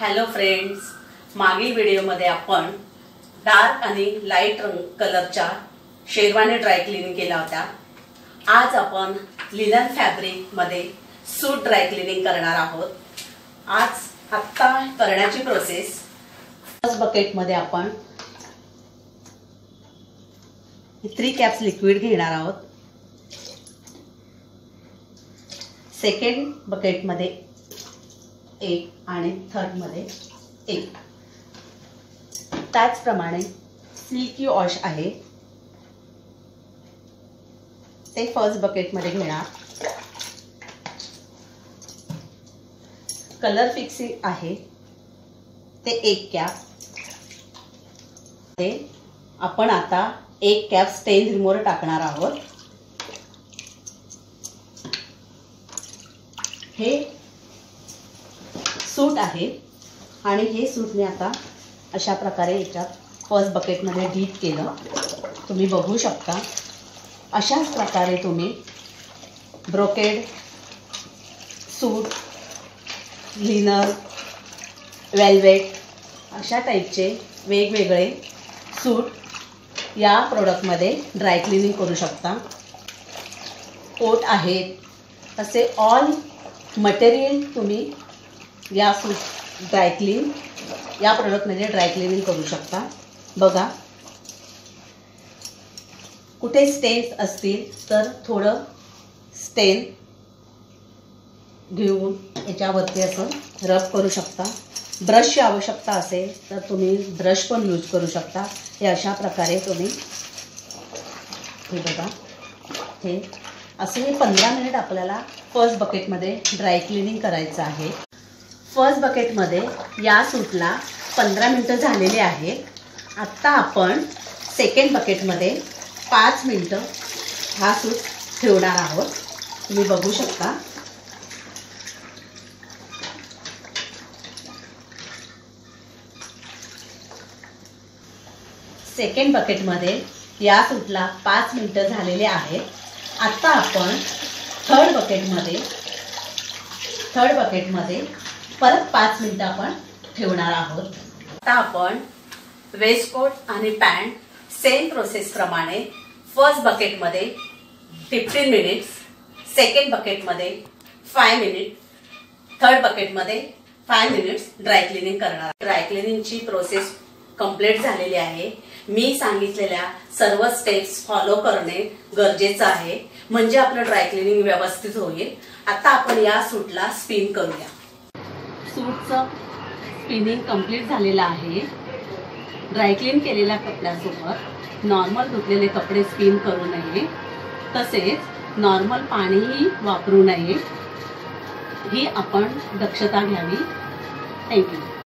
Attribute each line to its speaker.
Speaker 1: Hello friends, मागील व्हिडिओमध्ये आपण डार्क आणि लाईट कलरच्या शेरवानी ड्राय क्लिनिंग केल्या होत्या। आज आपण लिनन फॅब्रिक मध्ये सूट ड्राय क्लिनिंग करणार आहोत। आता करण्याची प्रोसेस, फर्स्ट बकेट मध्ये आपण 3 कॅप्स लिक्विड घेणार आहोत। सेकंड बकेट मध्ये 1 आणि थर्ड मध्ये 1। त्याचप्रमाणे सिल्की वॉश आहे ते फर्स्ट बकेट मध्ये घेणार। कलर फिक्सिंग आहे ते 1 कॅप। ते आपण आता 1 कॅप स्टेन रिमूव्हर टाकणार आहोत। हे सूट आहे आणि हे सूट मी आता अशा प्रकारे याच्यात फर्स्ट बकेट मध्ये डीप केलं। तुम्ही बघू शकता अशाच प्रकारे तुम्ही ब्रोकेड सूट, लिनन, वेल्वेट अशा टाइपचे वेगवेगळे सूट या प्रोडक्ट मध्ये ड्राय क्लिनिंग करू शकता। कोट आहेत असे ऑल मटेरियल तुम्ही या सूट ड्राय क्लीन या प्रोडक्ट मध्ये ड्राय क्लिनिंग करू शकता। बघा, कुठे स्टेन्स असतील तर थोडं स्टेन घेऊन याच्यावरती असं रब करू शकता। ब्रशची आवश्यकता असेल तर तुम्ही ब्रश पण यूज करू शकता। हे अशा प्रकारे तुम्ही हे बघा, हे असे 15 मिनिट आपल्याला फर्स्ट बकेट मध्ये ड्राय क्लिनिंग करायचं आहे। फर्स्ट बकेट मध्ये या सूटला 15 मिनिटं झालेली आहेत। आता आपण सेकंड बकेट मध्ये 5 मिनिटं हा सूट ठेवणार आहोत। तुम्ही बघू शकता सेकंड बकेट मध्ये या सूटला 5 मिनिटं झालेले आहेत। आता आपण थर्ड बकेट मध्ये परत 5 मिनिटं आपण ठेवणार आहोत। आता आपण वेस्टकोट आणि पॅन्ट सेम प्रोसेस प्रमाणे फर्स्ट बकेट मध्ये 15 मिनिट्स, सेकंड बकेट मध्ये 5 मिनिट, थर्ड बकेट मध्ये 5 मिनिट्स ड्राय क्लिनिंग करणार। ड्राय क्लिनिंगची प्रोसेस कंप्लीट झालेली आहे। मी सांगितलेल्या सर्व स्टेप्स फॉलो करणे गरजेचं आहे, म्हणजे आपलं ड्राय क्लिनिंग व्यवस्थित होईल। आता आपण या सूटला स्पिन करूया। सूटचं स्पिनिंग कंप्लीट झालेलं आहे। ड्राय क्लीन केलेल्या कपड्यासोबत नॉर्मल धुतलेले कपडे स्पिन करू नये, तसेच नॉर्मल पाणीही वापरू नये, ही आपण दक्षता घ्यावी। थँक्यू।